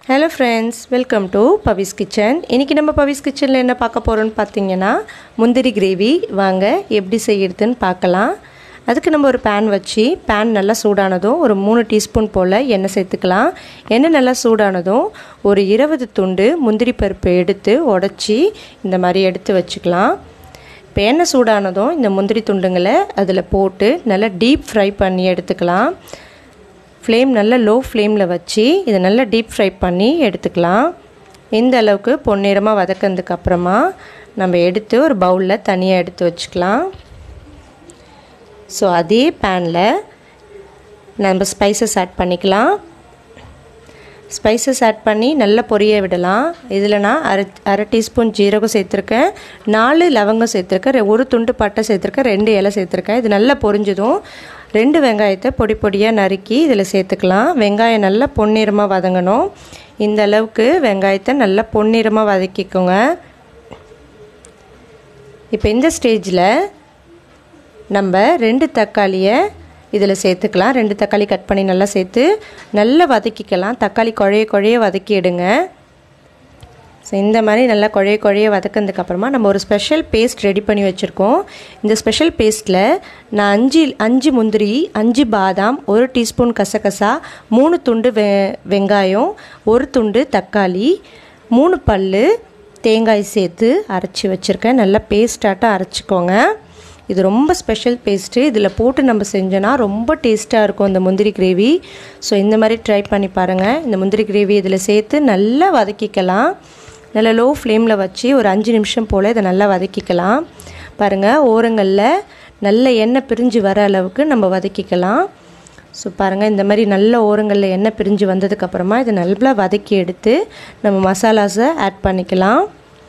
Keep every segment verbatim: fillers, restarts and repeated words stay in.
Hello friends, welcome to Pavi's Kitchen. இன்னைக்கு நம்ம Pavi's Kitchenல என்ன பார்க்க போறோம்னு பாத்தீங்கன்னா முந்திரி கிரேவி வாங்க எப்படி செய்யிறதுன்னு பார்க்கலாம். அதுக்கு நம்ம ஒரு pan வச்சி pan நல்லா சூடானதும் ஒரு மூணு டீஸ்பூன் போல எண்ணெய் சேர்த்துக்கலாம். எண்ணெய் நல்லா சூடானதும் ஒரு இருபது துண்டு முந்திரி பருப்பு எடுத்து உடைச்சி இந்த மாதிரி எடுத்து வச்சுக்கலாம். இப்போ எண்ணெய் சூடானதும் இந்த முந்திரி துண்டுங்களை அதில் போட்டு நல்லா டீப் ஃப்ரை பண்ணி எடுத்துக்கலாம். ஃப்ளேம் நல்லா லோ ஃப்ளேமில் வச்சு இதை நல்லா டீப் ஃப்ரை பண்ணி எடுத்துக்கலாம். இந்த அளவுக்கு பொன்னிறமாக வதக்கினதுக்கு அப்புறமா நம்ம எடுத்து ஒரு பவுலில் தனியாக எடுத்து வச்சுக்கலாம். ஸோ அதே பேனில் நம்ம ஸ்பைசஸ் ஆட் பண்ணிக்கலாம். ஸ்பைசஸ் ஆட் பண்ணி நல்லா பொரிய விடலாம். இதில் நான் அரை அரை டீஸ்பூன் ஜீரகம் சேர்த்துருக்கேன், நாலு லவங்கம் சேர்த்துருக்கேன், ஒரு துண்டு பட்டை சேர்த்துருக்கேன், ரெண்டு இலை சேர்த்துருக்கேன். இது நல்லா பொரிஞ்சதும் ரெண்டு வெங்காயத்தை பொடி பொடியாக நறுக்கி இதில் சேர்த்துக்கலாம். வெங்காயம் நல்லா பொன்னிறமாக வதங்கணும். இந்த அளவுக்கு வெங்காயத்தை நல்லா பொன்னிறமாக வதக்கிக்கோங்க. இப்போ இந்த ஸ்டேஜில் நம்ம ரெண்டு தக்காளியை இதில் சேர்த்துக்கலாம். ரெண்டு தக்காளி கட் பண்ணி நல்லா சேர்த்து நல்லா வதக்கிக்கலாம். தக்காளி குழைய குழைய வதக்கி எடுங்க. ஸோ இந்த மாதிரி நல்லா குழைய குழைய வதக்கினதுக்கப்புறமா நம்ம ஒரு ஸ்பெஷல் பேஸ்ட் ரெடி பண்ணி வச்சுருக்கோம். இந்த ஸ்பெஷல் பேஸ்ட்டில் நான் அஞ்சு அஞ்சு முந்திரி, அஞ்சு பாதாம், ஒரு டீஸ்பூன் கசகசா, மூணு துண்டு வெ வெங்காயம், ஒரு துண்டு தக்காளி, மூணு பல் தேங்காய் சேர்த்து அரைச்சி வச்சுருக்கேன். நல்லா பேஸ்ட்டாட்டம் அரைச்சிக்கோங்க. இது ரொம்ப ஸ்பெஷல் பேஸ்ட்டு. இதில் போட்டு நம்ம செஞ்சோன்னா ரொம்ப டேஸ்ட்டாக இருக்கும் இந்த முந்திரி கிரேவி. ஸோ இந்த மாதிரி ட்ரை பண்ணி பாருங்கள். இந்த முந்திரி கிரேவி இதில் சேர்த்து நல்லா வதக்கிக்கலாம். நல்லா லோ ஃப்ளேமில் வச்சு ஒரு அஞ்சு நிமிஷம் போல் இதை நல்லா வதக்கிக்கலாம். பாருங்கள், ஓரங்களில் நல்ல எண்ணெய் பிரிஞ்சு வர அளவுக்கு நம்ம வதக்கிக்கலாம். ஸோ பாருங்கள், இந்த மாதிரி நல்ல ஓரங்களில் எண்ணெய் பிரிஞ்சு வந்ததுக்கப்புறமா இதை நல்லா வதக்கி எடுத்து நம்ம மசாலாஸை ஆட் பண்ணிக்கலாம்.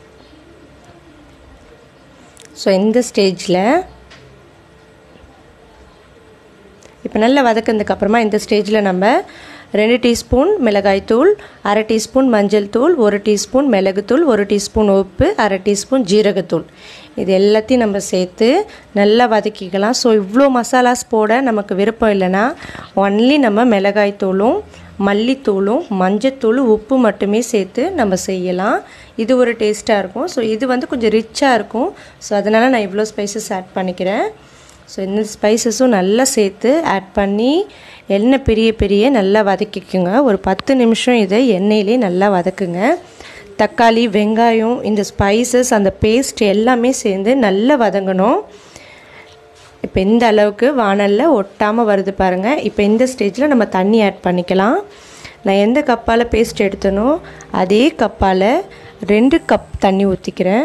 ஸோ இந்த ஸ்டேஜில் இப்போ நல்லா வதக்கினதுக்கப்புறமா இந்த ஸ்டேஜில் நம்ம ரெண்டு டீஸ்பூன் மிளகாய்த்தூள், அரை டீஸ்பூன் மஞ்சள் தூள், ஒரு டீஸ்பூன் மிளகுத்தூள், ஒரு டீஸ்பூன் உப்பு, அரை டீஸ்பூன் ஜீரகத்தூள், இது எல்லாத்தையும் நம்ம சேர்த்து நல்லா வதக்கிக்கலாம். ஸோ இவ்வளோ மசாலாஸ் போட நமக்கு விருப்பம் இல்லைன்னா ஒன்லி நம்ம மிளகாய்த்தூளும் மல்லித்தூளும் மஞ்சத்தூளும் உப்பு மட்டுமே சேர்த்து நம்ம செய்யலாம். இது ஒரு டேஸ்ட்டாக இருக்கும். ஸோ இது வந்து கொஞ்சம் ரிச்சாக இருக்கும். ஸோ அதனால் நான் இவ்வளோ ஸ்பைசஸ் ஆட் பண்ணிக்கிறேன். ஸோ இந்த ஸ்பைசஸும் நல்லா சேர்த்து ஆட் பண்ணி எண்ணெய் பெரிய பெரிய நல்லா வதக்கிக்குங்க. ஒரு பத்து நிமிஷம் இதை எண்ணெயிலே நல்லா வதக்குங்க. தக்காளி, வெங்காயம், இந்த ஸ்பைசஸ், அந்த பேஸ்ட் எல்லாமே சேர்ந்து நல்லா வதங்கணும். இப்போ இந்த அளவுக்கு வானலில் ஒட்டாமல் வருது பாருங்கள். இப்போ இந்த ஸ்டேஜில் நம்ம தண்ணி ஆட் பண்ணிக்கலாம். நான் எந்த கப்பால் பேஸ்ட் எடுத்தனோ அதே கப்பால் ரெண்டு கப் தண்ணி ஊற்றிக்கிறேன்.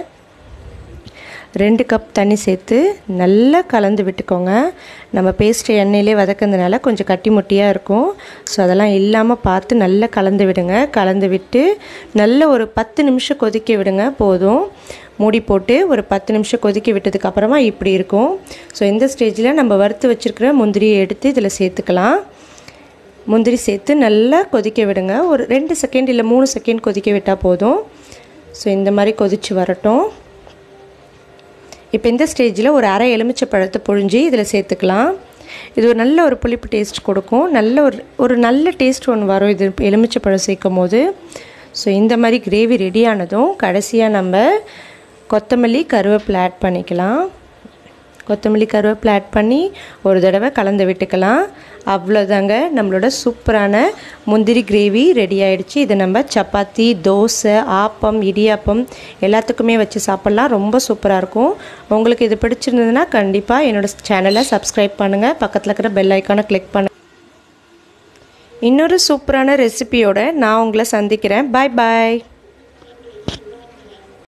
ரெண்டு கப் தண்ணி சேர்த்து நல்லா கலந்து விட்டுக்கோங்க. நம்ம பேஸ்ட்டு எண்ணெயிலே வதக்கிறதுனால கொஞ்சம் கட்டி முட்டியாக இருக்கும். ஸோ அதெல்லாம் இல்லாமல் பார்த்து நல்லா கலந்து விடுங்க. கலந்து விட்டு நல்ல ஒரு பத்து நிமிஷம் கொதிக்க விடுங்க. போதும், மூடி போட்டு ஒரு பத்து நிமிஷம் கொதிக்க விட்டதுக்கப்புறமா இப்படி இருக்கும். ஸோ இந்த ஸ்டேஜில் நம்ம வறுத்து வச்சுருக்கிற முந்திரியை எடுத்து இதில் சேர்த்துக்கலாம். முந்திரி சேர்த்து நல்லா கொதிக்க விடுங்க. ஒரு ரெண்டு செகண்ட் இல்லை மூணு செகண்ட் கொதிக்க விட்டால் போதும். ஸோ இந்த மாதிரி கொதித்து வரட்டும். இப்போ இந்த ஸ்டேஜில் ஒரு அரை எலுமிச்சை பழத்தை பொழிஞ்சு இதில் சேர்த்துக்கலாம். இது ஒரு நல்ல ஒரு புளிப்பு டேஸ்ட் கொடுக்கும். நல்ல ஒரு ஒரு நல்ல டேஸ்ட் ஒன்று வரும் இது எலுமிச்சை பழம் சேர்க்கும் போது. ஸோ இந்த மாதிரி கிரேவி ரெடி ஆனதும் கடைசியாக நம்ம கொத்தமல்லி, கருவேப்பிலை ஆட் பண்ணிக்கலாம். கொத்தமல்லி, கருவேப்பிலை ஆட் பண்ணி ஒரு தடவை கலந்து விட்டுக்கலாம். அவ்வளோதாங்க, நம்மளோட சூப்பரான முந்திரி கிரேவி ரெடி ஆகிடுச்சு. இதை நம்ம சப்பாத்தி, தோசை, ஆப்பம், இடியாப்பம் எல்லாத்துக்குமே வச்சு சாப்பிட்லாம். ரொம்ப சூப்பராக இருக்கும். உங்களுக்கு இது பிடிச்சிருந்ததுன்னா கண்டிப்பாக என்னோடய சேனலை சப்ஸ்கிரைப் பண்ணுங்கள். பக்கத்தில் இருக்கிற பெல் ஐக்கானை கிளிக் பண்ணுங்கள். இன்னொரு சூப்பரான ரெசிபியோடு நான் உங்களை சந்திக்கிறேன். பாய் பாய்.